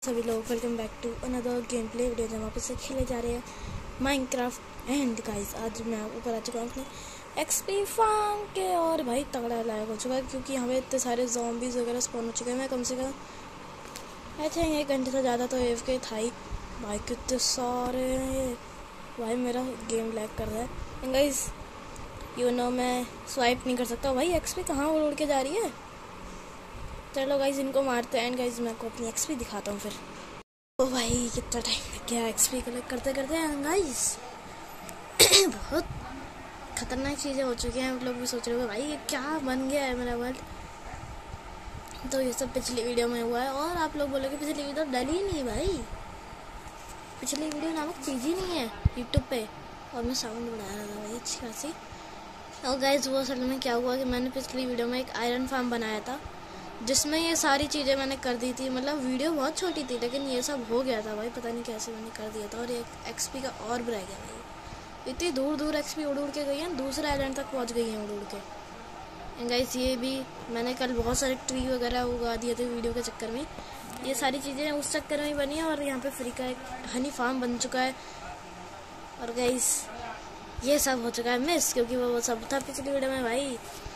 सभी लोग welcome back to another game play video जहाँ वापस से खेले जा रहे हैं माइनक्राफ्ट। एंड गाइस आज मैं ऊपर आ चुका हूँ अपने एक्सपी फार्म के और भाई तगड़ा लायक हो चुका है क्योंकि यहाँ पे इतने सारे ज़ॉम्बीज़ वगैरह स्पॉन हो चुके हैं। मैं कम से कम आई थिंक 1 घंटे से ज़्यादा तो एफ के था ही। भाई कितने सारे हैं, भाई मेरा गेम लैग कर रहा है। एंड गाइस मैं स्वाइप नहीं कर सकता। भाई एक्सपी कहाँ उड़ के जा रही है। चलो गाइस इनको मारते हैं। एंड गाइस मैं आपको अपनी एक्सपी दिखाता हूँ फिर। ओ भाई कितना टाइम लग गया एक्सपी कलेक्ट करते करते हैं गाइस। बहुत खतरनाक चीज़ें हो चुकी हैं। आप लोग भी सोच रहे हो भाई ये क्या बन गया है मेरा वर्ल्ड। तो ये सब पिछली वीडियो में हुआ है और आप लोग बोलोगे पिछली वीडियो डली ही नहीं। भाई पिछली वीडियो नामक चीज़ ही नहीं है यूट्यूब पे। और मैं साउंड बढ़ा रहा था भाई अच्छी खासी। और गाइस वो असल में क्या हुआ कि मैंने पिछली वीडियो में एक आयरन फार्म बनाया था जिसमें ये सारी चीज़ें मैंने कर दी थी। मतलब वीडियो बहुत छोटी थी लेकिन ये सब हो गया था भाई, पता नहीं कैसे मैंने कर दिया था। और ये एक्सपी का और रह गया भाई। इतनी दूर दूर एक्सपी उड़ के गई है, दूसरे आइलैंड तक पहुंच गई हैं उड़ के। एंड गाइस ये भी मैंने कल बहुत सारे ट्री वगैरह उगा दिए थे वीडियो के चक्कर में। ये सारी चीज़ें उस चक्कर में ही बनी है और यहाँ पे फ्री का एक हनी फार्म बन चुका है। और गाइस ये सब हो चुका है मिस क्योंकि वो सब था पिछली वीडियो में। भाई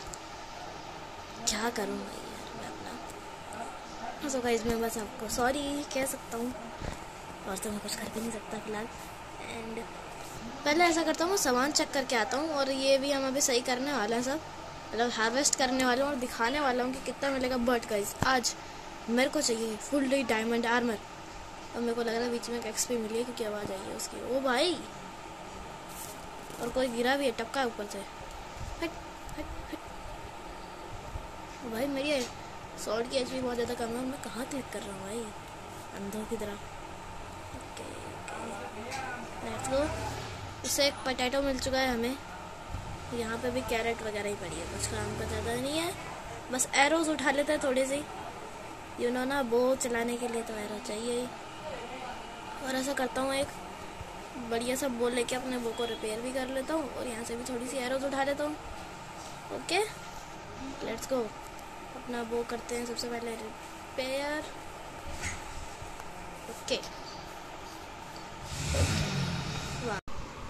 क्या करूँ भाई, तो गाइस मैं बस आपको सॉरी कह सकता हूँ और तो मैं कुछ कर भी नहीं सकता फिलहाल। एंड पहले ऐसा करता हूँ, मैं सामान चेक करके आता हूँ। और ये भी हम अभी सही करने वाले हैं सब, मतलब हार्वेस्ट करने वाले हैं और दिखाने वाला हूँ कि कितना मिलेगा। बट गाइस आज मेरे को चाहिए फुल डे डायमंड आर्मर। और मेरे को लग रहा है बीच में एक एक्सपी मिली है क्योंकि आवाज़ आई है उसकी। ओ भाई और कोई गिरा भी है, टपका है ऊपर से। हट हट हट। ओ भाई मेरी शॉर्ट की एचपी बहुत ज़्यादा कम है। मैं कहाँ क्लिक कर रहा हूँ भाई अंधों की तरह। Okay let's go. इससे एक पोटैटो मिल चुका है हमें। यहाँ पे भी कैरेट वगैरह ही पड़ी है, कुछ काम का ज़्यादा नहीं है। बस एरोज उठा लेते हैं थोड़ी सी, ना बो चलाने के लिए तो एरो चाहिए ही। और ऐसा करता हूँ एक बढ़िया सा बो लेके अपने बो को रिपेयर भी कर लेता हूँ और यहाँ से भी थोड़ी सी एरोज उठा लेता हूँ। Okay let's go. अपना वो करते हैं सबसे पहले रिपेयर। ओके वाह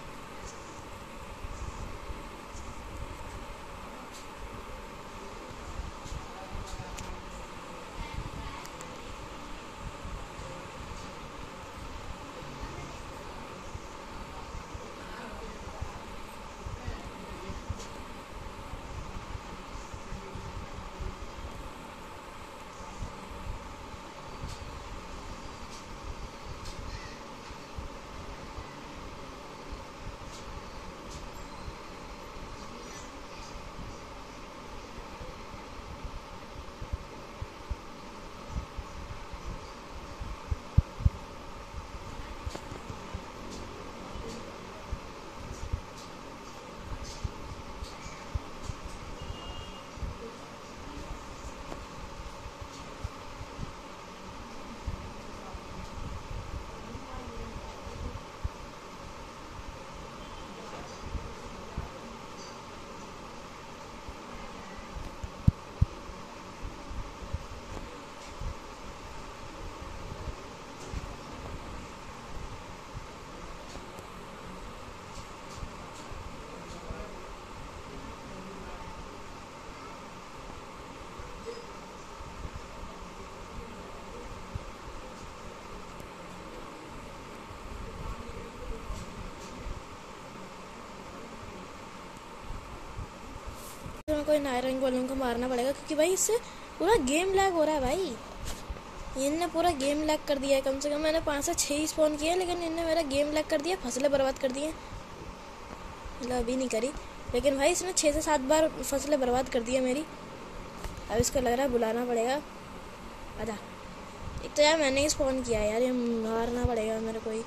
कोई नायरन गोलम को मारना पड़ेगा क्योंकि भाई इससे पूरा गेम लैग हो रहा है। भाई इनने पूरा गेम लैग कर दिया है। कम से कम मैंने 5 से 6 ही स्पॉन किए लेकिन इनने मेरा गेम लैग कर दिया, फसलें बर्बाद कर दी हैं। मतलब अभी नहीं करी लेकिन भाई इसने 6 से 7 बार फसलें बर्बाद कर दी है मेरी। अब इसको लग रहा है बुलाना पड़ेगा। आजा एक तो यार मैंने ही स्पॉन किया है यार, ये मारना पड़ेगा मेरे को ही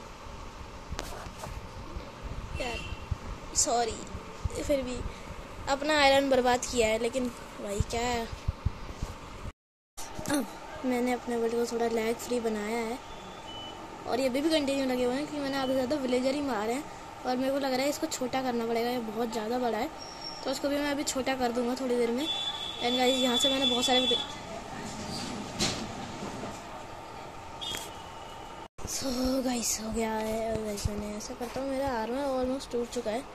यार। सॉरी फिर भी अपना आयरन बर्बाद किया है लेकिन भाई क्या है। अब मैंने अपने वर्ल्ड को थोड़ा लैग फ्री बनाया है और ये अभी भी कंटिन्यू लगे हुए हैं क्योंकि मैंने आधे ज़्यादा विलेजर ही मारे हैं। और मेरे को लग रहा है इसको छोटा करना पड़ेगा, ये बहुत ज़्यादा बड़ा है तो इसको भी मैं अभी छोटा कर दूंगा थोड़ी देर में। एंड गाइस यहाँ से मैंने बहुत सारे सो गाइस हो गया है। और गाइस मैंने ऐसा करता हूँ, मेरा आर्मर ऑलमोस्ट टूट चुका है।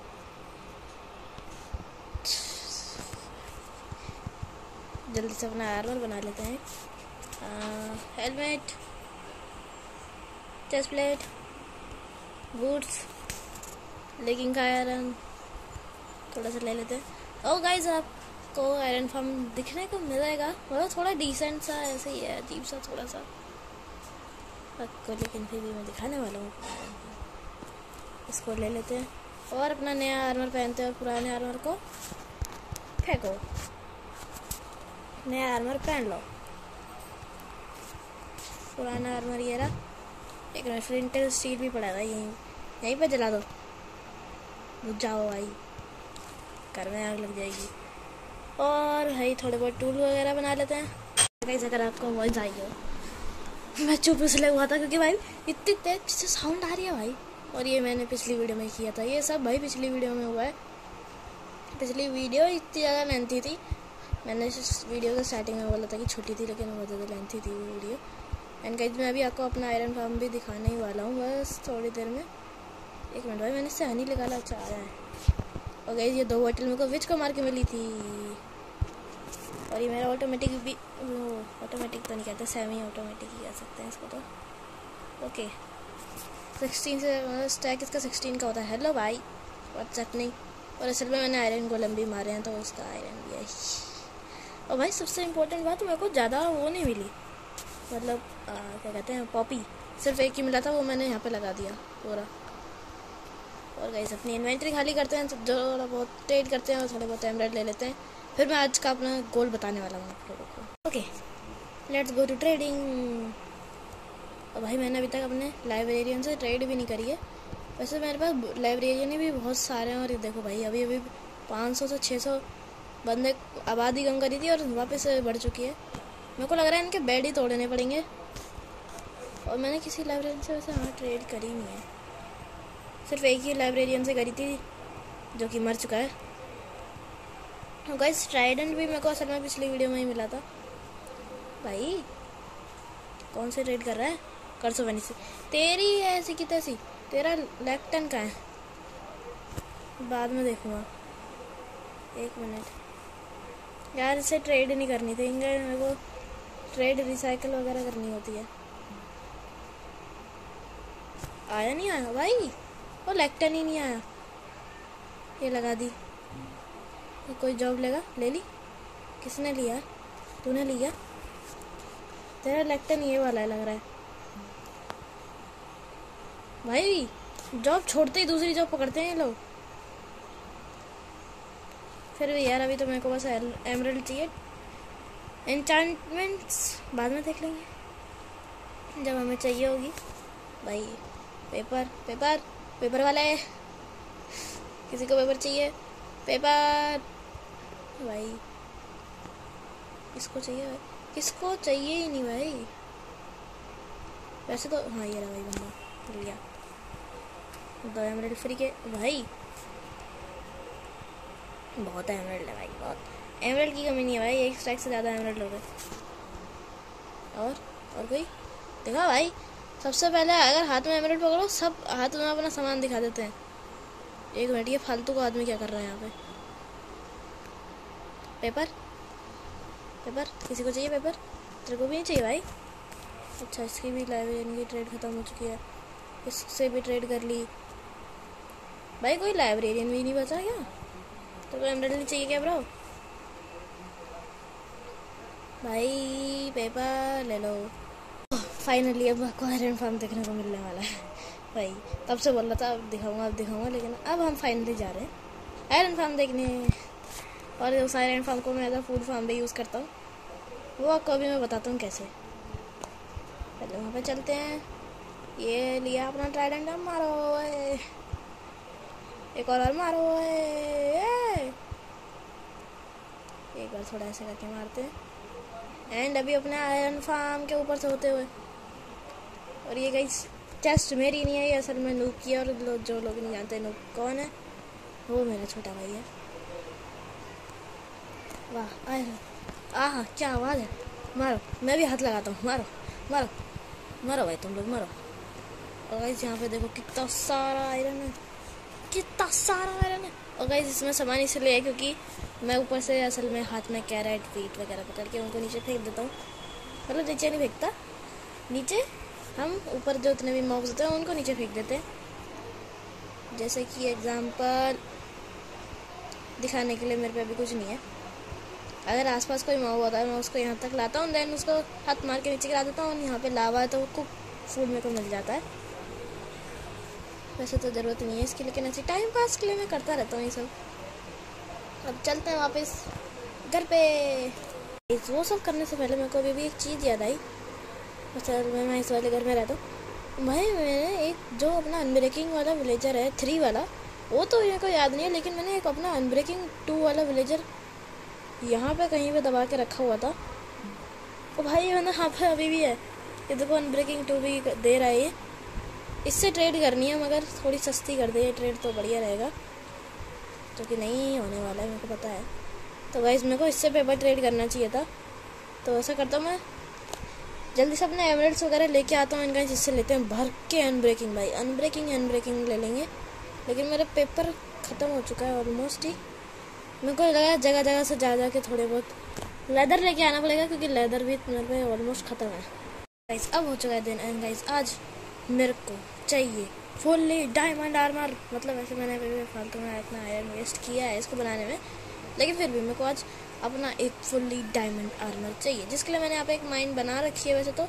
जल्दी से अपना आर्मर बना लेते हैं। Helmet, chest plate, boots, legging का आयरन थोड़ा सा ले लेते हैं। ओ गाइस आपको आयरन फार्म दिखने को मिलेगा, मतलब थोड़ा डिसेंट सा ऐसे ही है, अजीब सा थोड़ा सा आपको, लेकिन फिर भी मैं दिखाने वाला हूँ। इसको ले लेते हैं और अपना नया आर्मर पहनते हैं और पुराने आर्मर को फेंको। नया आर्मर पहन लो, पुराना आर्मर ये रहा। एक रेफरेंटल स्टील भी पड़ा था, यहीं पे जला दो, बुझ जाओ भाई, घर में आग लग जाएगी। और भाई थोड़े बहुत टूल वगैरह बना लेते हैं। गाइस अगर आपको आवाज़ आई हो, मैं चुप इसलिए हुआ था क्योंकि भाई इतनी तेज से साउंड आ रही है भाई। और ये मैंने पिछली वीडियो में किया था, ये सब भाई पिछली वीडियो में हुआ है। पिछली वीडियो इतनी ज़्यादा लेंथी थी, मैंने इस वीडियो के स्टार्टिंग में बोला था कि छोटी थी, लेकिन बहुत ज़्यादा लेंथी थी वो वीडियो। एंड गाइस मैं अभी आपको अपना आयरन फार्म भी दिखाने ही वाला हूँ, बस थोड़ी देर में। एक मिनट भाई, मैंने इससे हनी निकाला, अच्छा आ रहा है। और गाइस ये 2 बोतल मेरे को विच को मार के मिली थी। और ये मेरा ऑटोमेटिक भी, ऑटोमेटिक तो नहीं कहते, सेमी ऑटोमेटिक ही कह सकते हैं इसको तो। ओके 16 से स्टैक इसका 16 का होता है। हेलो भाई, व्हाट्सएप नहीं। और असल में मैंने आयरन गोलम भी मारे हैं, तो उसका आयरन भी है। और भाई सबसे इम्पोर्टेंट बात, मेरे को ज़्यादा वो नहीं मिली, मतलब क्या कहते हैं, पॉपी सिर्फ एक ही मिला था, वो मैंने यहाँ पे लगा दिया पूरा। और गाइस अपनी इन्वेंटरी खाली करते हैं, थोड़ा बहुत ट्रेड करते हैं और थोड़े बहुत एमराल्ड ले लेते हैं। फिर मैं आज का अपना गोल बताने वाला हूँ आप लोगों को। Okay let's go to trading. और भाई मैंने अभी तक अपने लाइब्रेरियन से ट्रेड भी नहीं करी है। वैसे मेरे पास लाइब्रेरियन भी बहुत सारे हैं। और देखो भाई अभी 500 से 600 बंदे आबादी कम करी थी और वापस बढ़ चुकी है। मेरे को लग रहा है इनके बेड ही तोड़ने पड़ेंगे। और मैंने किसी लाइब्रेरियन से वैसे ट्रेड करी नहीं है, सिर्फ एक ही लाइब्रेरियन से करी थी जो कि मर चुका है। गाइस ट्राइडेंट भी मेरे को असल में पिछली वीडियो में ही मिला था। भाई कौन से ट्रेड कर रहा है, कर सो बनी से तेरी है ऐसी की तैसी। तेरा लेफ्टन का है, बाद में देखूँगा। 1 मिनट यार, इससे ट्रेड नहीं करनी थी, मेरे को ट्रेड रिसाइकल वगैरह करनी होती है। आया नहीं आया भाई, वो लेफ्टन ही नहीं आया। ये लगा दी, कोई जॉब लेगा, ले ली। किसने लिया, तूने लिया। तेरा लेफ्टन ये वाला है लग रहा है भाई। जॉब छोड़ते ही दूसरी जॉब पकड़ते हैं ये लोग। फिर भी यार अभी तो मेरे को बस एमरल्ड चाहिए। एन्चांटमेंट्स बाद में देख लेंगे जब हमें चाहिए होगी। भाई पेपर पेपर पेपर वाला है, किसी को पेपर चाहिए, पेपर भाई इसको चाहिए भाई, किसको चाहिए ही नहीं भाई। वैसे तो हाँ ये रहा भाई, बंदा मिल गया। 2 एमरल्ड फ्री के भाई, बहुत एमरल्ड है भाई, बहुत एमरल्ड की कमी नहीं है भाई। 1 स्टैक से ज़्यादा एमरल्ड हो गए। और कोई देखा भाई, सबसे पहले अगर हाथ में एमरल्ड पकड़ो, सब हाथ में अपना सामान दिखा देते हैं। 1 मिनट, ये फालतू का आदमी क्या कर रहा है यहाँ पे। पेपर पेपर किसी को चाहिए पेपर, तेरे को भी नहीं चाहिए भाई। अच्छा इसकी भी लाइब्रेरियन की ट्रेड ख़त्म हो चुकी है, इससे भी ट्रेड कर ली भाई। कोई लाइब्रेरियन भी नहीं बचा क्या, तो कोई एमरल्ड नहीं चाहिए क्या ब्रो। भाई पेपर ले लो। फाइनली अब आपको आयरन फार्म देखने को मिलने वाला है भाई। तब से बोल रहा था अब दिखाऊंगा, लेकिन अब हम फाइनली जा रहे हैं आयरन फार्म देखने। और उस आयरन फार्म को मैं एज अ फूड फार्म भी यूज़ करता हूँ, वो आपको अभी मैं बताता हूँ कैसे। पहले वहाँ पे चलते हैं। ये लिया अपना ट्राइडेंट, मारो एक और मारो। एक बार थोड़ा ऐसे करके मारते हैं। एंड अभी अपने आयरन फार्म के ऊपर से होते हुए, और ये गाइस चेस्ट मेरी नहीं है, ये असल में नूब की है। और जो लोग नहीं जानते नूब कौन है, वो मेरा छोटा भाई है। वाह आहा क्या आवाज़ है। मारो, मैं भी हाथ लगाता हूँ, मारो मारो मारो भाई, तुम लोग मारो। और गाइस यहाँ पे देखो कितना सारा आयरन है, कितना सारा आयरन है। और गाइस इसमें सामान इसलिए है क्योंकि मैं ऊपर से असल में हाथ में कैरेट वीट वगैरह पकड़ के उनको नीचे फेंक देता हूँ। मतलब नीचे नहीं फेंकता, नीचे हम ऊपर जो इतने भी मॉब्स होते हैं उनको नीचे फेंक देते हैं। जैसे कि एग्जांपल दिखाने के लिए मेरे पे अभी कुछ नहीं है। अगर आसपास कोई मॉब होता है मैं उसको यहाँ तक लाता हूँ, देन उसको हाथ मार के नीचे गिरा देता हूँ। यहाँ पे लावा है तो वो कुक फूड मेरे को मिल जाता है। वैसे तो ज़रूरत नहीं है इसकी, लेकिन ऐसे टाइम पास के लिए मैं करता रहता हूँ ये सब। अब चलते हैं वापस घर पे। वो सब करने से पहले मेरे को अभी भी एक चीज़ याद आई। असल में मैं इस वाले घर में रहता हूँ भाई। मैंने एक जो अपना अनब्रेकिंग वाला विलेजर है 3 वाला, वो तो मेरे को याद नहीं है, लेकिन मैंने एक अपना अनब्रेकिंग 2 वाला विलेजर यहाँ पे कहीं पे दबा के रखा हुआ था। तो भाई मैंने यहाँ पे अभी भी है, ये देखो अनब्रेकिंग 2 भी दे रहा है ये। इससे ट्रेड करनी है, मगर थोड़ी सस्ती कर दे ये ट्रेड तो बढ़िया रहेगा, जो कि नहीं होने वाला है मेरे को पता है। तो गाइस मेरे को इससे पेपर ट्रेड करना चाहिए था। तो ऐसा करता हूँ मैं जल्दी से अपने एमरेल्ड्स वगैरह लेके आता हूँ इनका, जिससे लेते हैं भर के अनब्रेकिंग। भाई अनब्रेकिंग ले लेंगे, लेकिन मेरा पेपर ख़त्म हो चुका है ऑलमोस्ट ही। मेरे को लगा जगह जगह से जा के थोड़े बहुत लेदर लेके आना पड़ेगा, क्योंकि लेदर भी मेरे पे ऑलमोस्ट ख़त्म है। गाइस अब हो चुका है दिन, एंड गाइस आज मेरे को चाहिए फुल्ली डायमंड आर्मर। मतलब वैसे मैंने फालतू में इतना आयरन वेस्ट किया है इसको बनाने में, लेकिन फिर भी मेरे को आज अपना एक फुल्ली डायमंड आर्मर चाहिए, जिसके लिए मैंने यहाँ पे एक माइन बना रखी है। वैसे तो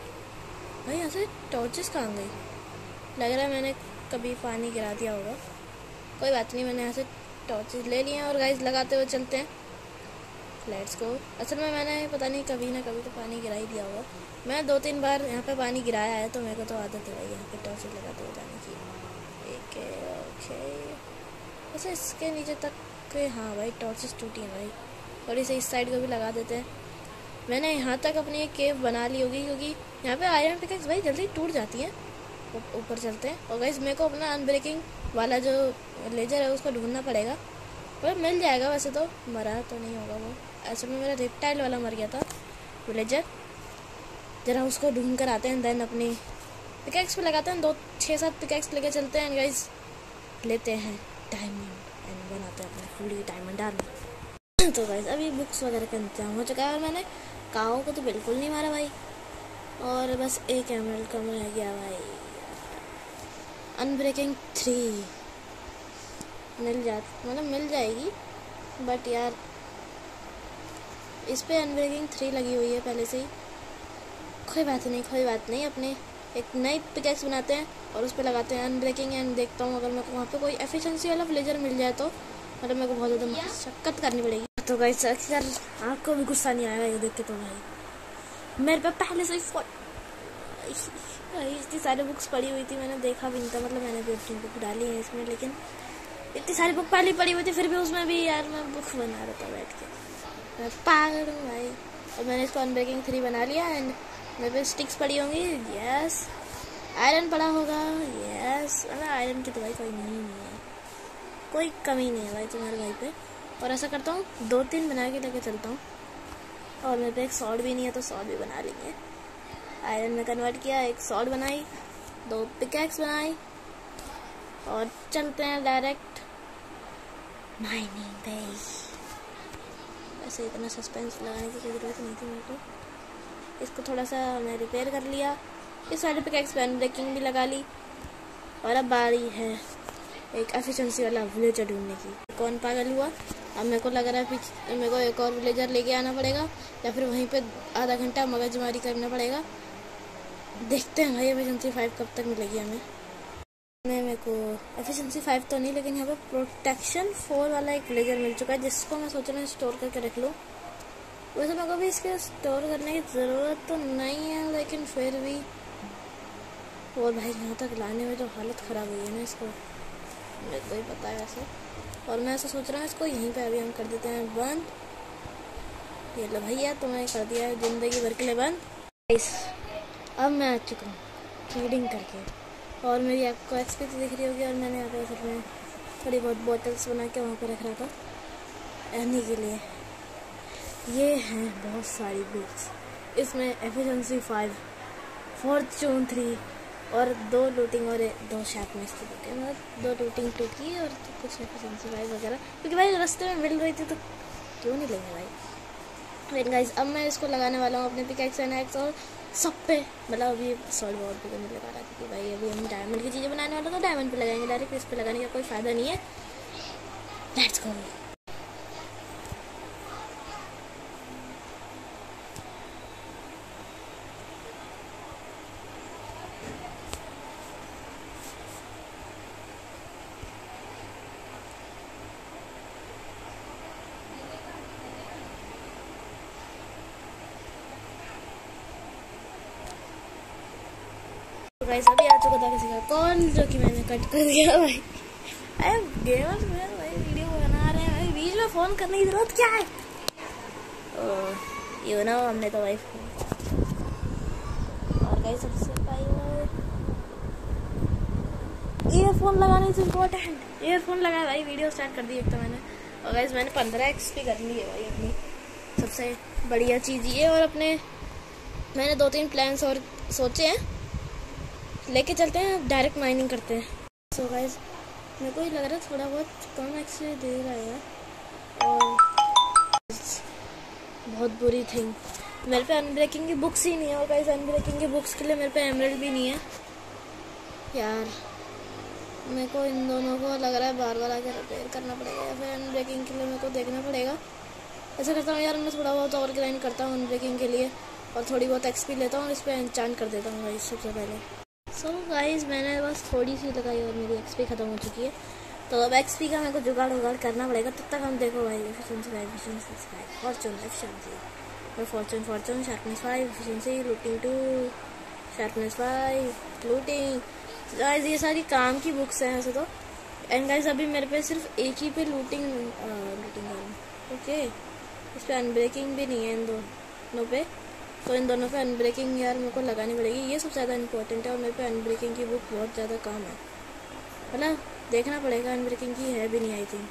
भाई यहाँ से टॉर्चेस कहाँ गई, लग रहा है मैंने कभी पानी गिरा दिया होगा। कोई बात नहीं, मैंने यहाँ से टॉर्चेस ले लिए हैं और गाइस लगाते हुए चलते हैं। Let's go. असल में मैंने पता नहीं कभी ना कभी तो पानी गिरा ही दिया होगा। मैं 2-3 बार यहाँ पे पानी गिराया है, तो मेरे को तो आदत है भाई यहाँ पे टॉर्चेस लगाते हुए जाने की। ओके वैसे इसके नीचे तक के, हाँ भाई टॉर्चेस टूटी हैं भाई। थोड़ी सी इस साइड को भी लगा देते हैं। मैंने यहाँ तक अपनी एक केव बना ली होगी, क्योंकि यहाँ पे आयरन पिकेक्स भाई जल्दी टूट जाती हैं। ऊपर चलते हैं। और गाइस मेरे को अपना अनब्रेकिंग वाला जो लेजर है उसको ढूंढना पड़ेगा, पर मिल जाएगा। वैसे तो मरा तो नहीं होगा वो, ऐसे में मेरा रेप्टाइल वाला मर गया था विलेजर। जरा उसको ढूंढ कर आते हैं, देन अपनी पिकेक्स पे लगाते हैं। 6-7 पिकेक्स लेके चलते हैं गाइस, लेते हैं डायमंड एंड बनाते हैं अपने फुल्ली डायमंड आर्मर। तो गाइस अभी बुक्स वगैरह का इंतजाम हो चुका है, और मैंने काओ को तो बिल्कुल नहीं मारा भाई, और बस एक एमरल्ड कम रह गया भाई। अनब्रेकिंग 3 मिल जाएगी, बट यार इस पे अनब्रेकिंग 3 लगी हुई है पहले से ही। कोई बात नहीं, अपने एक नई पिकेक्स बनाते हैं और उस पर लगाते हैं अनब्रेकिंग, एंड देखता हूँ अगर मेरे को वहाँ पे कोई एफिशिएंसी वाला विलेजर मिल जाए तो। मतलब मेरे को बहुत ज़्यादा मशक्कत करनी पड़ेगी। तो गाइस अक्सर आपको भी गुस्सा नहीं आएगा ये देख के, तो भाई मेरे पे पहले से ही इतनी सारी बुक्स पड़ी हुई थी, मैंने देखा भी नहीं था। मतलब मैंने भी अपनी बुक डाली है इसमें, लेकिन इतनी सारी बुक पहले पड़ी हुई थी, फिर भी उसमें भी यार मैं बुक्स बना रहा था बैठ के। मैं पागल हूँ भाई। और मैंने इसको अनब्रेकिंग 3 बना लिया, एंड मेरे पे स्टिक्स पड़ी होंगी, यस। आयरन पड़ा होगा, यस। मतलब आयरन की तो भाई कोई नहीं है, कोई कमी नहीं है भाई तुम्हारे भाई पे। और ऐसा करता हूँ 2-3 बना के लेके चलता हूँ। और मेरे पे एक सॉर्ड भी नहीं है, तो सॉर्ड भी बना लेंगे। आयरन में कन्वर्ट किया, एक सॉर्ड बनाई, 2 पिकैक्स बनाई, और चलते हैं डायरेक्ट माइनिंग पे। वैसे इतना सस्पेंस लगाने की कोई ज़रूरत नहीं थी मेरे को। इसको थोड़ा सा मैं रिपेयर कर लिया, इस साइड पिकैक्स पे अनब्रेकिंग भी लगा ली, और अब बारी है एक एफिशिएंसी वाला विलेजर ढूंढने की। कौन पागल हुआ, अब मेरे को लग रहा है मेरे को एक और विलेजर लेके आना पड़ेगा, या फिर वहीं पे आधा घंटा मगजमारी करना पड़ेगा। देखते हैं भाई एफिशिएंसी 5 कब तक मिलेगी हमें। मेरे को एफिशिएंसी 5 तो नहीं, लेकिन यहाँ पे प्रोटेक्शन 4 वाला एक विलेजर मिल चुका है, जिसको मैं सोच रहा हूँ स्टोर करके रख लूँ। वैसे मेरे को भी इसके स्टोर करने की ज़रूरत तो नहीं है, लेकिन फिर भी। और भाई यहाँ तक लाने में जो हालत ख़राब हुई है ना, इसको मेरे को ही पता है वैसे। और मैं ऐसा सोच रहा हूँ इसको यहीं पे अभी हम कर देते हैं बंद। ये लो भैया, तुम्हें कर दिया है ज़िंदगी भर के लिए बंद। अब मैं आ चुका हूँ ट्रेडिंग करके, और मेरी आपको एक्सपी तो दिख रही होगी। और मैंने यहाँ पे असल में थोड़ी बहुत बॉटल्स बना के वहाँ पे रख रहा था रहने के लिए। ये हैं बहुत सारी बुक्स, इसमें एफिशिएंसी 5, फॉर्चून 3, और 2 लूटिंग और 2 शार्पनेस की बुक है, मतलब 2 लूटिंग 2 की और कुछ एफिशिएंसी 5 वगैरह, क्योंकि भाई रास्ते में मिल रही थी तो क्यों नहीं लेंगे भाई। फिर गाइस अब मैं इसको लगाने वाला हूँ अपने पिकैक्स एंड एक्स और सब पे, मतलब अभी सॉल्ट बोर्ड पे नहीं लगा रहा क्योंकि भाई अभी हम डायमंड की चीज़ें बनाने वाले तो डायमंड पे लगाएंगे डायरेक्ट, इस पे लगाने का कोई फ़ायदा नहीं है। Let's go. गाइस अभी आ चुका था किसी का कॉल जो कि मैंने कट कर दिया भाई। अरे गेमर्स में भाई वीडियो बना रहे हैं भाई, बीच में फ़ोन करने की जरूरत क्या है। यू नो हमने तो भाई फोन, और गाइस सबसे पहले ईयरफोन लगाने से इम्पोर्टेंट ईयरफोन लगाया भाई, वीडियो स्टार्ट कर दी एक तो मैंने। और गाइस मैंने 15 XP कर ली है भाई अपनी, सबसे बढ़िया चीज़ ये। और अपने मैंने 2-3 प्लान्स और सोचे हैं, लेके चलते हैं डायरेक्ट माइनिंग करते हैं। सो गाइस मेरे को ही लग रहा है थोड़ा बहुत कम एक्चुअली दे रहा है, और बहुत बुरी थिंग मेरे पे अनब्रेकिंग की बुक्स ही नहीं है। और गाइस अनब्रेकिंग की बुक्स के लिए मेरे पे एमराल्ड भी नहीं है यार। मेरे को इन दोनों को लग रहा है बार बार आके रिपेयर करना पड़ेगा, या फिर अनब्रेकिंग के लिए मेरे को देखना पड़ेगा। ऐसा करता हूँ यार, मैं थोड़ा बहुत और ग्राइंड करता हूँ अनब्रेकिंग के लिए, और थोड़ी बहुत एक्सपी लेता हूँ और इस पर एन्चांट कर देता हूँ गाइस सबसे पहले। सो गाइस मैंने बस थोड़ी सी लगाई और मेरी एक्सपी ख़त्म हो चुकी है, तो अब एक्सपी का मेरे को जुगाड़ उगाड़ करना पड़ेगा। तब तक हम देखो भाई efficiency 5 fortune efficiency fortune sharpness 5 efficiency looting 2 sharpness 5 looting. Guys ये सारी काम की बुक्स हैं ऐसे तो। एंड गाइस अभी मेरे पे सिर्फ एक ही पे लूटिंग ओके, इस पर अनब्रेकिंग भी नहीं है इन दोनों पे, तो इन दोनों पे अनब्रेकिंग यार मेरे को लगानी पड़ेगी, ये सबसे ज़्यादा इंपॉर्टेंट है। और मेरे पे अनब्रेकिंग की बुक बहुत ज़्यादा काम है, मतलब देखना पड़ेगा, अनब्रेकिंग की है भी नहीं आई थिंक।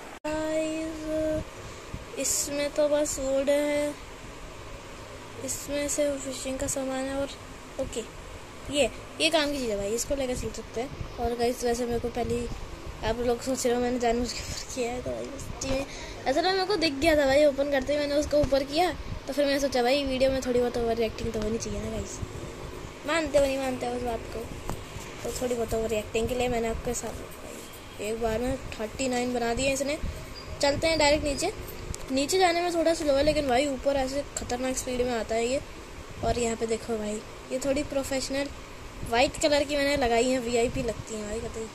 इसमें तो बस वुड है, इसमें से फिशिंग का सामान है, और ओके ये काम की चीज़ है भाई, इसको लेकर चल सकते हैं। और गाइस वैसे मेरे को पहले आप लोग सोच रहे हो मैंने जानबूझ के ऊपर किया है, तो भाई ऐसा ना मेरे को दिख गया था भाई, ओपन करते ही मैंने उसको ऊपर किया, तो फिर मैंने सोचा भाई वीडियो में थोड़ी बहुत ओवर रिएक्टिंग तो होनी चाहिए ना गाइस। मानते हो नहीं मानते हो उस बात को, तो थोड़ी बहुत ओवर रिएक्टिंग के लिए मैंने आपके साथ एक बार में 39 बना दिए इसने। चलते हैं डायरेक्ट नीचे जाने में थोड़ा स्लो है, लेकिन भाई ऊपर ऐसे खतरनाक स्पीड में आता है ये। और यहाँ पे देखो भाई ये थोड़ी प्रोफेशनल वाइट कलर की मैंने लगाई है, VIP लगती है भाई कतई।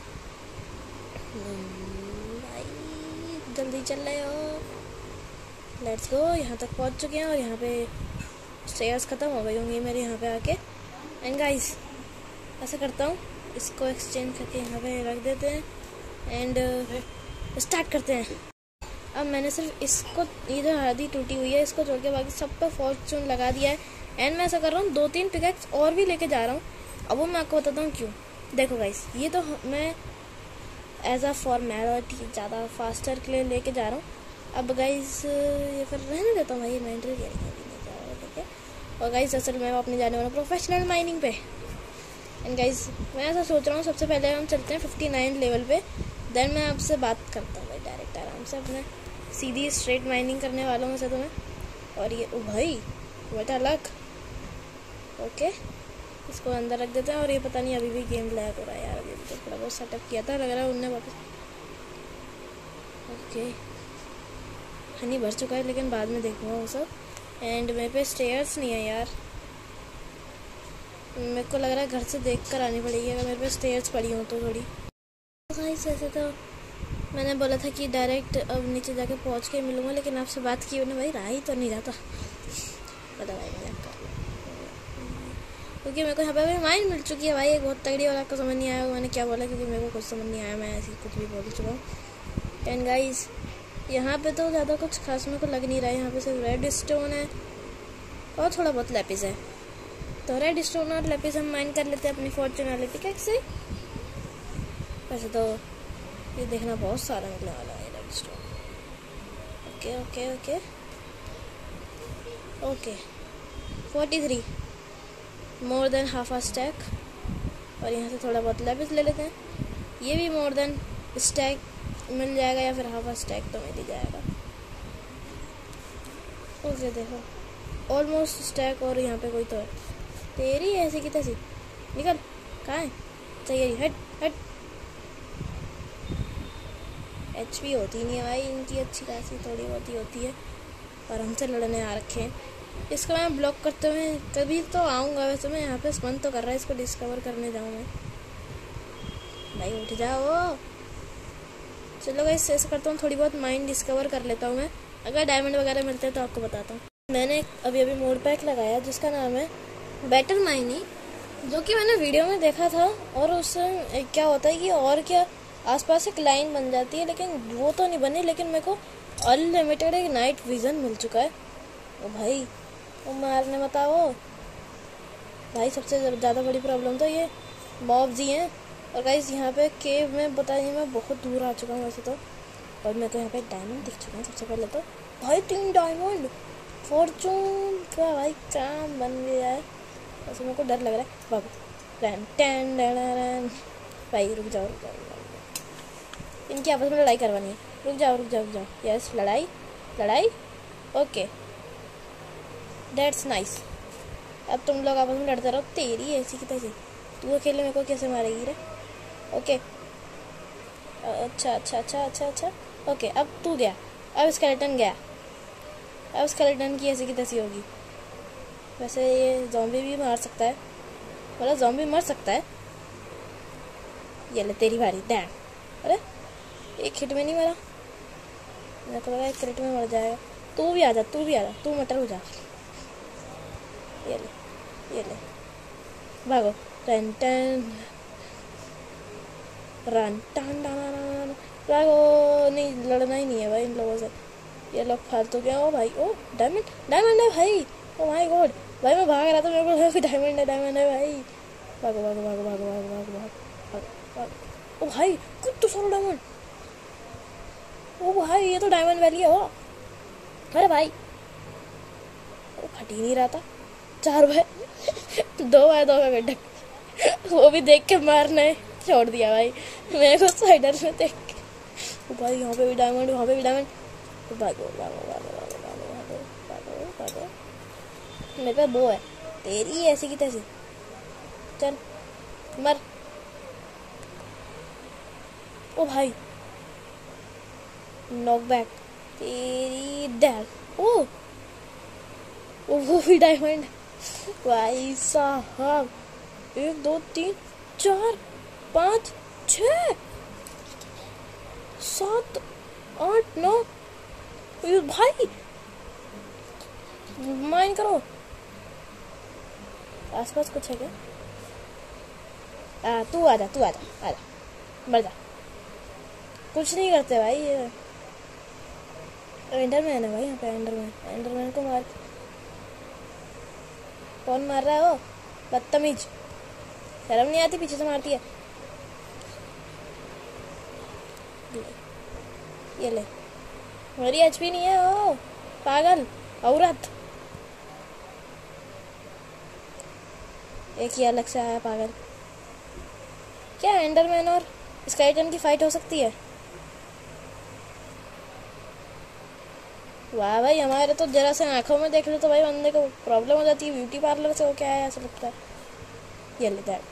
भाई जल्दी चल रहे हो, लेट्स गो। यहाँ तक पहुँच चुके हैं और यहाँ पे स्टेयर्स ख़त्म हो गई होंगी मेरे यहाँ पे आके। एंड गाइस ऐसा करता हूँ, इसको एक्सचेंज करके यहाँ पे रख देते हैं एंड स्टार्ट करते हैं। अब मैंने सिर्फ इसको, ये जो आधी टूटी हुई है इसको छोड़ के बाकी सब पे फॉर्चून लगा दिया है। एंड मैं ऐसा कर रहा हूँ 2-3 पिकैक्स और भी लेके जा रहा हूँ, अब वो मैं आपको बताता हूँ क्यों। देखो गाइस ये तो मैं एज अ फॉर्मेलिटी ज़्यादा फास्टर के लिए लेके जा रहा हूँ। अब गाइस ये फिर रहने देता हूँ भाई, इन्वेंटरी ठीक है। और गाइस असल मैं अपने जाने वाला प्रोफेशनल माइनिंग पे। एंड गाइस मैं ऐसा सोच रहा हूँ सबसे पहले हम चलते हैं 59 लेवल पे, देन मैं आपसे बात करता हूँ भाई डायरेक्ट आराम से, अपने सीधी स्ट्रेट माइनिंग करने वाला हूँ तो मैं। और ये ओ भाई बेटा लक, ओके इसको अंदर रख देते हैं। और ये पता नहीं अभी भी गेम लैग हो रहा है यार, अभी तो थोड़ा बहुत सेटअप किया था, लग रहा है उनने वापस। ओके हनी भर चुका है, लेकिन बाद में देखूंगा वो सब। एंड मेरे पे स्टेयर्स नहीं है यार, मेरे को लग रहा है घर से देख कर आनी पड़ेगी अगर मेरे पे स्टेयर्स पड़ी हो तो थोड़ी। गाइस ऐसे तो मैंने बोला था कि डायरेक्ट अब नीचे जाके पहुंच के मिलूंगा, लेकिन आपसे बात की उन्हें भाई रहा ही तो नहीं रहा था, पता भाई मजाक कर, क्योंकि मेरे को यहाँ पे माइंड मिल चुकी है भाई एक बहुत तगड़ी, और आपको समझ नहीं आया मैंने क्या बोला, क्योंकि मेरे को कुछ समझ नहीं आया, मैं ऐसे कुछ भी बोल चुका हूँ। एंड गाइस यहाँ पे तो ज़्यादा कुछ खास मेरे को लग नहीं रहा है, यहाँ पे सिर्फ रेड स्टोन है और थोड़ा बहुत लैपिस है, तो रेड स्टोन और लैपिस हम माइन कर लेते हैं अपनी फॉर्चूनैलिटी कैसे। वैसे तो ये देखना बहुत सारा मिलने वाला है redstone. Okay okay okay okay 43 more than half a stack. और यहाँ से थोड़ा बहुत लेपिस ले लेते हैं। ये भी मोर देन स्टैक मिल जाएगा या फिर हाफ स्टैक तो मिल ही जाएगा। उसे देखो ऑलमोस्ट स्टैक, और यहाँ पे कोई तो है। तेरी ऐसी की तैसी निकल, कहाँ है? चाहिए हट हट। एचपी होती नहीं है भाई इनकी, अच्छी खासी थोड़ी बहुत ही होती है, और हमसे लड़ने आ रखे हैं। इसको मैं ब्लॉक करते हुए तभी तो आऊँगा। वैसे मैं यहाँ पे मन तो कर रहा है इसको डिस्कवर करने जाऊँ मैं। भाई उठ जाओ। चलो गाइस ऐसा करता हूँ, थोड़ी बहुत माइन डिस्कवर कर लेता हूँ मैं। अगर डायमंड वगैरह मिलते हैं तो आपको बताता हूँ। मैंने अभी मोड पैक लगाया जिसका नाम है बेटर माइनी, जो कि मैंने वीडियो में देखा था। और उससे क्या होता है कि और क्या आसपास एक लाइन बन जाती है, लेकिन वो तो नहीं बनी, लेकिन मेरे को अनलिमिटेड एक नाइट विजन मिल चुका है। ओ भाई वो मारने बताओ भाई। सबसे ज़्यादा बड़ी प्रॉब्लम तो ये मॉब्स ही हैं। और गाइस यहाँ पे केव में बताइए मैं बहुत दूर आ चुका हूँ वैसे तो, और मेरे को यहाँ पे डायमंड दिख चुके हैं। सबसे पहले तो भाई 3 डायमंड फॉर्चून का भाई काम बन गया है। वैसे मेरे को डर लग रहा है। बाबू भाई रुक जाओ, इनकी आपस में लड़ाई करवानी है। रुक जाओ। यस लड़ाई ओके दैट्स नाइस। अब तुम लोग आपस में लड़ते रहो। तेरी ऐसी की तैसी, तू अकेले मेरे को कैसे मारेगी रे? ओके अच्छा ओके। अब तू गया, अब स्केलेटन गया। अब स्केलेटन की ऐसी की तैसी होगी। वैसे ये ज़ॉम्बी भी मार सकता है, मतलब ज़ॉम्बी मर सकता है। ये ले तेरी बारी। दैट अरे एक हिट में नहीं मरा, मैं तो लगा एक हिट में मर जाएगा। तू भी आ जा, तू मटर हो जा। ये ले भागो। रन भागो। नहीं लड़ना ही नहीं है भाई इन लोगों से, ये लोग फालतू के। ओ भाई ओ डायमंड है भाई। ओ माय गॉड भाई मैं भाग रहा था, मेरे को डायमंड है भाई। भागो। ओ भाई कुछ सारा डायमंड। ओ भाई ये तो डायमंड वैली है। ओ अरे भाई वो फट ही नहीं रहा था। 4x2 का गड्ढा, वो भी देख के मारने छोड़ दिया भाई मेरे को साइडर में देख के। भाई यहाँ पे भी डायमंड, वहाँ पे भी डायमंड। भागो। मेरे पे बो है, तेरी ऐसी की तैसी। चल मर। ओ भाई नॉक बैक तेरी डैड। ओ वो भी डायमंड भाई साहब। 1 2 3 4 5 6 7 8 9 भाई माइन करो। आसपास कुछ है क्या? तू आ जा मर जा। कुछ नहीं करते भाई ये। एंडरमैन है भाई यहाँ पे। एंडरमैन को मार। कौन मार रहा है? वो बदतमीज, शर्म नहीं आती? पीछे से मारती है। ये ले मेरी एचपी नहीं है। ओ पागल औरत, एक ही अलग से आया पागल। क्या एंडरमैन और स्केलेटन की फाइट हो सकती है? वाह भाई हमारे तो जरा से आंखों में देख लो तो भाई बंदे को प्रॉब्लम हो जाती है। ब्यूटी पार्लर से हो क्या है ऐसा लगता है। ये ले दैट।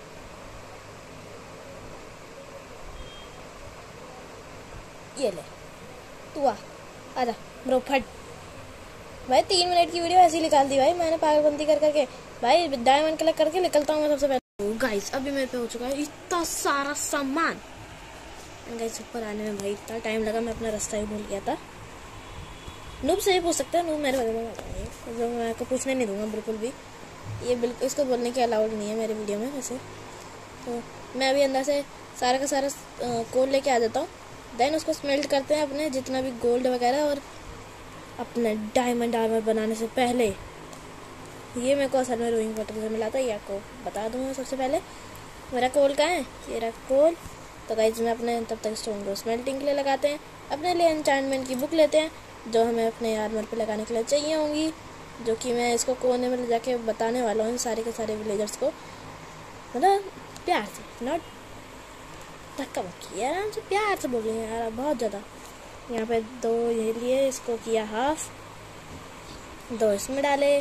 ये ले तू आजा ब्रो फट। भाई 3 मिनट की वीडियो ऐसी निकाल दी भाई मैंने पागलबंदी कर करके। भाई डायमंड कलेक्ट करके निकलता हूँ मैं सबसे पहले। गाइस अभी मेरे पे हो चुका है इतना सारा सामान। गाइस ऊपर आने में भाई इतना टाइम लगा, मैं अपना रास्ता ही भूल गया था। नूब से ही पूछ सकते हैं, नूब मेरे बारे में बताइए, जो मैं आपको पूछने नहीं दूंगा बिल्कुल भी। ये बिल्कुल इसको बोलने के अलाउड नहीं है मेरे वीडियो में वैसे। तो मैं अभी अंदर से सारा का सारा कोल लेके आ जाता हूँ। देन उसको स्मेल्ट करते हैं अपने जितना भी गोल्ड वगैरह, और अपने डायमंड आर्मर बनाने से पहले। ये मेरे को असल में रोइंग वाटर से मिला था, ये आपको बता दूँगा। सबसे पहले मेरा कोल कहाँ है? ये रहा कोल। तो गाइस मैं अपने तब तक स्टोन को स्मेल्टिंग के लिए लगाते हैं। अपने लिए एन्चेंटमेंट की बुक लेते हैं जो हमें अपने आर्मर पे लगाने के लिए चाहिए होंगी, जो कि मैं इसको कोने में ले जाके बताने वाला हूँ सारे के सारे विलेजर्स को। मतलब प्यार से, नॉट धक्का मुक्की, आराम से प्यार से बोल रही हैं यार, बहुत ज़्यादा। यहाँ पे 2 ये लिए, इसको किया हाफ, 2 इसमें डाले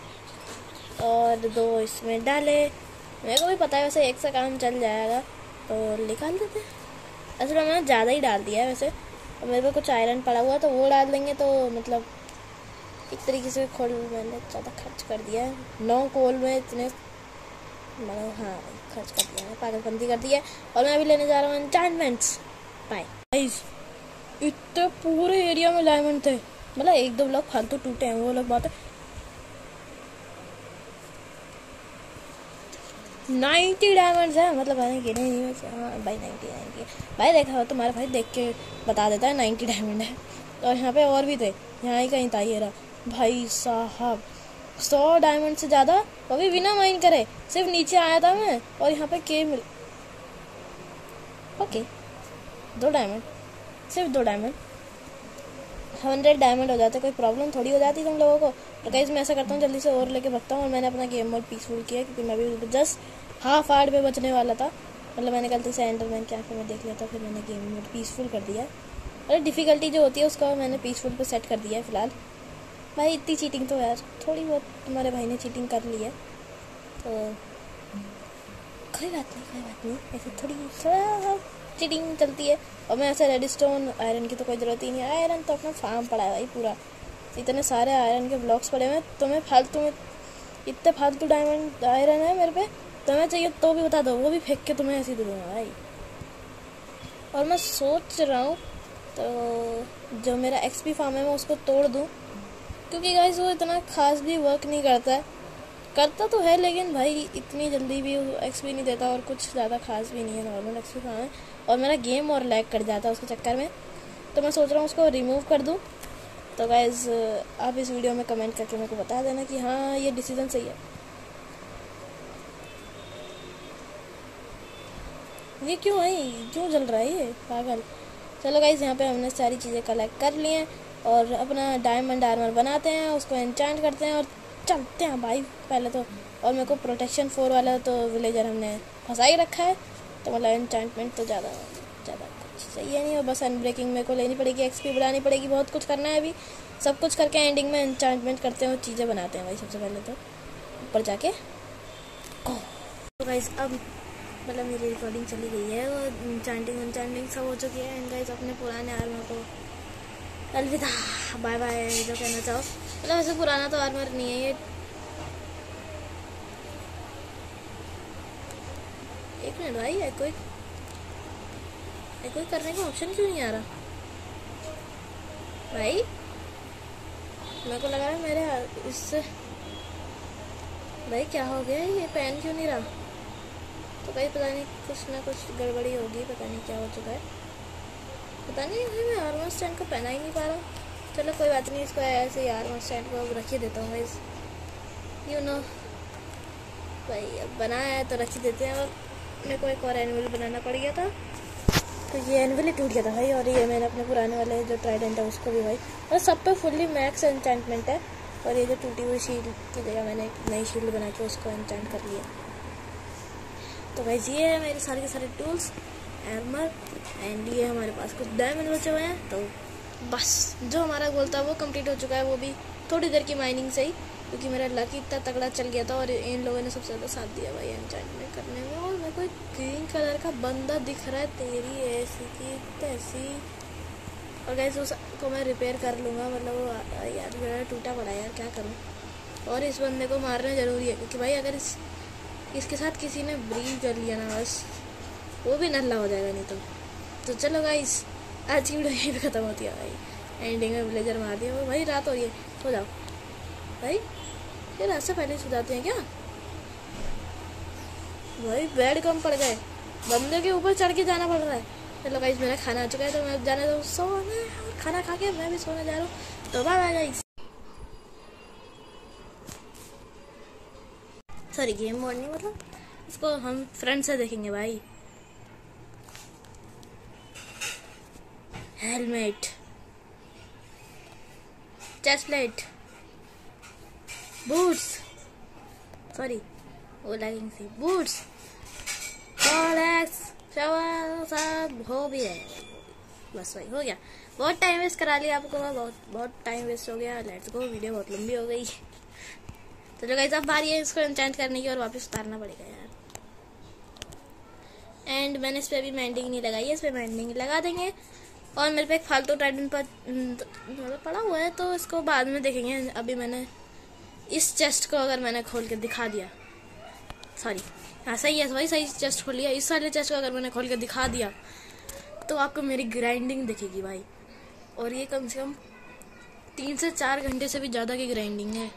और 2 इसमें डाले। मेरे को भी पता है वैसे एक से काम चल जाएगा, तो निकाल देते हैं। असल में मैंने ज़्यादा ही डाल दिया है वैसे, और मेरे को कुछ आयरन पड़ा हुआ तो वो डाल देंगे, तो मतलब एक तरीके से खोल मैंने ज़्यादा खर्च कर दिया है। 9 कोल में इतने मतलब हाँ खर्च कर दिया है, पागलपंती कर दी है। और मैं अभी लेने जा रहा हूँ एन्चेंटमेंट्स। बाय गाइस, इतने पूरे एरिया में डायमंड थे, मतलब 1-2 ब्लॉक फालतू टूटे हैं, वो अलग बात है। 90 डायमंड्स है, मतलब मैंने गिने नहीं। हाँ भाई 90 भाई, देखा हो तुम्हारा भाई देख के बता देता है 90 डायमंड है। और यहाँ पे और भी थे, यहाँ ही कहीं था ये रहा भाई साहब, 100 डायमंड से ज़्यादा, वो भी बिना माइन करे। सिर्फ नीचे आया था मैं और यहाँ पे के मिल, ओके 2 डायमंड, सिर्फ 2 डायमंड, 100 डायमंड हो जाते, कोई प्रॉब्लम थोड़ी हो जाती तुम लोगों को। तो गाइस मैं ऐसा करता हूँ, जल्दी से और लेके भागता हूँ। और मैंने अपना गेम मोड पीसफुल किया, क्योंकि मैं भी जस्ट हाफ आर्ट पे बचने वाला था, मतलब मैंने गलती से एंडरमैन के आंखें में देख लिया था, फिर मैंने गेम मोड पीसफुल कर दिया। अरे डिफ़िकल्टी जो होती है उसका मैंने पीसफुल पे सेट कर दिया है फ़िलहाल। भाई इतनी चीटिंग तो यार, थोड़ी बहुत तुम्हारे भाई ने चीटिंग कर ली है, तो कोई बात नहीं, ऐसे थोड़ा चीटिंग चलती है। और मैं ऐसे रेडस्टोन आयरन की तो कोई ज़रूरत ही नहीं है, आयरन तो अपना फार्म पड़ा है भाई पूरा, इतने सारे आयरन के ब्लॉक्स पड़े हुए। तुम्हें फालतू में इतने फालतू डायमंड आयरन है मेरे पे, तुम्हें चाहिए तो भी बता दो, वो भी फेंक के तुम्हें ऐसे ही दूंगा भाई। और मैं सोच रहा हूँ तो जो मेरा एक्सपी फार्म है मैं उसको तोड़ दूँ, क्योंकि गाइस वो इतना खास भी वर्क नहीं करता है, करता तो है लेकिन भाई इतनी जल्दी भी एक्सपी नहीं देता, और कुछ ज़्यादा खास भी नहीं है, नॉर्मल एक्सपी फार्म है। और मेरा गेम और लैग कर जाता है उसके चक्कर में, तो मैं सोच रहा हूँ उसको रिमूव कर दूँ। तो गाइस आप इस वीडियो में कमेंट करके मेरे को बता देना कि हाँ ये डिसीजन सही है। ये क्यों है, क्यों जल रहा है ये पागल। चलो गाइस यहाँ पे हमने सारी चीज़ें कलेक्ट कर ली हैं, और अपना डायमंड आर्मर बनाते हैं, उसको एन्चेंट करते हैं और चलते हैं भाई पहले तो। और मेरे को प्रोटेक्शन 4 वाला तो विलेजर हमने फंसा ही रखा है, तो मतलब एन्चेंटमेंट तो ज़्यादा कुछ चाहिए नहीं। और बस अनब्रेकिंग मेरे को लेनी पड़ेगी, एक्सपी बढ़ानी पड़ेगी, बहुत कुछ करना है अभी। सब कुछ करके एंडिंग में एन्चेंटमेंट करते हैं और चीज़ें बनाते हैं भाई सबसे पहले तो ऊपर जाके। तो गाइस अब मतलब मेरी रिकॉर्डिंग चली गई है, वो एन्चेंटिंग सब हो चुकी है। एंड गाइस अपने पुराने आर्मर को अलविदा, बाय बाय जो कहना चाहो। मतलब वैसे पुराना तो आर्मर नहीं है ये। एक मिनट भाई, कोई करने का ऑप्शन क्यों नहीं आ रहा भाई? मेरे को लगा है मेरे इससे भाई क्या हो गया, ये पेन क्यों नहीं रहा? तो भाई पता नहीं कुछ ना कुछ गड़बड़ी होगी, पता नहीं क्या हो चुका है, पता नहीं भाई। मैं आर्मर स्टैंड को पहना ही नहीं पा रहा। चलो कोई बात नहीं, इसको ऐसे ही आर्मर स्टैंड को रख ही देता हूँ गाइस, यू नो भाई। अब बनाया है तो रख ही देते हैं। और मेरे को एक और एनिमल बनाना पड़ गया था, तो ये एनिमल ही टूट गया था भाई। और ये मैंने अपने पुराने वाले जो ट्राइडेंट है उसको भी भाई, और सब पे फुल्ली मैक्स एन्चेंटमेंट है। और ये जो टूटी हुई शील्ड की जगह मैंने एक नई शील्ड बना के उसको एन्चेंट कर लिया। तो भाई ये है मेरे सारे के सारे टूल्स, आर्मर, एंड ये हमारे पास कुछ डायमंड बचे हुए हैं। तो बस जो हमारा गोल था वो कंप्लीट हो चुका है, वो भी थोड़ी देर की माइनिंग से ही, क्योंकि मेरा लक इतना तगड़ा चल गया था। और इन लोगों ने सबसे ज़्यादा साथ दिया भाई एन्चेंटमेंट करने में। और मेरे को एक ग्रीन कलर का बंदा दिख रहा है, तेरी ऐसी की तैसी। और गैस उसको मैं रिपेयर कर लूँगा, मतलब वो यार मेरा टूटा पड़ा है यार, क्या करूँ। और इस बंदे को मारना ज़रूरी है, क्योंकि भाई अगर इसके साथ किसी ने ब्रीड कर लिया ना, बस वो भी नल्ला हो जाएगा नहीं तो चलो गाइस आज की वीडियो यहीं पे ख़त्म होती है भाई। एंडिंग में विलेजर मार दिया वो भाई, रात हो रही है, सो जाओ भाई। ये रात से पहले सो जाते हैं क्या भाई? बेड कम पड़ गए, बंदे के ऊपर चढ़ के जाना पड़ रहा है। चलो गाइस मेरा खाना आ चुका है, तो मैं जाने दो सोने, और खाना खा के मैं भी सोने जा रहा हूँ। तो bye bye guys. Sorry game mode नहीं, मतलब इसको हम फ्रंट से देखेंगे भाई। Helmet, chest plate, boots, sorry वो लैगिंग थी, बूट्स, हो भी है, बस वही हो गया। बहुत टाइम वेस्ट करा लिया आपको मैं, बहुत टाइम वेस्ट हो गया। लेट्स गो, वीडियो बहुत लंबी हो गई। तो जो गाइस अब बारी है इसको एन्चेंट करने की और वापस उतारना पड़ेगा यार। एंड मैंने इस पर अभी मेंडिंग नहीं लगाई है, इस पर मेंडिंग लगा देंगे। और मेरे पे एक फालतू ट्राइडेंट पर पड़ा हुआ है तो इसको बाद में देखेंगे। अभी मैंने इस चेस्ट को अगर मैंने खोल के दिखा दिया, सॉरी हाँ सही है, वही सही चेस्ट खोल लिया। इस वाले चेस्ट को अगर मैंने खोल के दिखा दिया तो आपको मेरी ग्राइंडिंग दिखेगी भाई। और ये कम से कम 3 से 4 घंटे से भी ज़्यादा की ग्राइंडिंग है।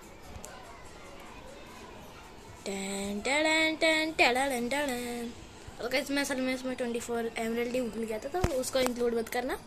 टन टन टन टन टन। ओके, मैं असल में इसमें 24 एमरल्ड ही भूल गया था तो उसको इंक्लूड मत करना।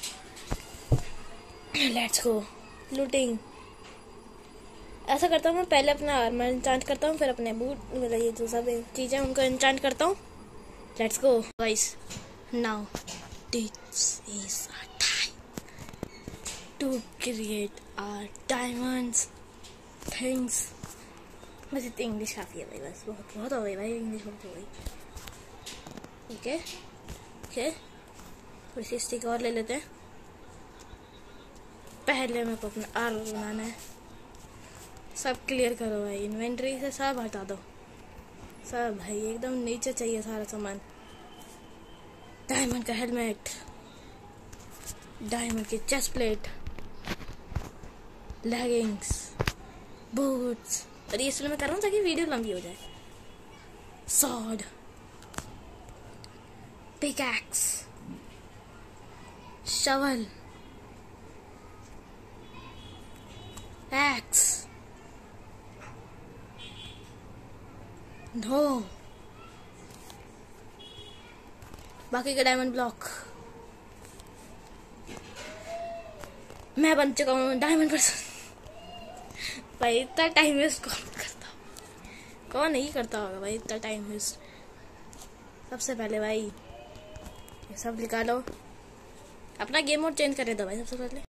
Let's go looting. ऐसा करता हूँ मैं, पहले अपना आर्मर इंचांट करता हूँ, फिर अपने बूट, मतलब ये जो सब चीज़ें उनको इंचांट करता हूँ। Let's go guys, now this is our time to create our diamonds things. बस इतनी इंग्लिश काफ़ी है भाई, बस बहुत हो गई भाई, इंग्लिश बहुत हो गई। ओके ओके, थोड़ी सी स्टिक और ले लेते हैं। पहले मेरे को अपना आर्मर बनाना है। सब क्लियर करो भाई, इन्वेंटरी से सब हटा दो, सब भाई एकदम नीचे चाहिए सारा सामान। डायमंड का हेलमेट, डायमंड की चेस्ट प्लेट, लेगिंग्स, बूट्स। और ये इसलिए मैं कर रहा हूँ ताकि वीडियो लंबी हो जाए। Sword, pickaxe, shovel, axe, no, बाकी का डायमंड ब्लॉक। मैं बन चुका हूँ डायमंड पर्सन। भाई इतना टाइम वेस्ट कौन करता, कौन नहीं करता होगा भाई इतना टाइम वेस्ट। सबसे पहले भाई ये सब निकालो, अपना गेम मोड चेंज कर दो भाई सबसे पहले।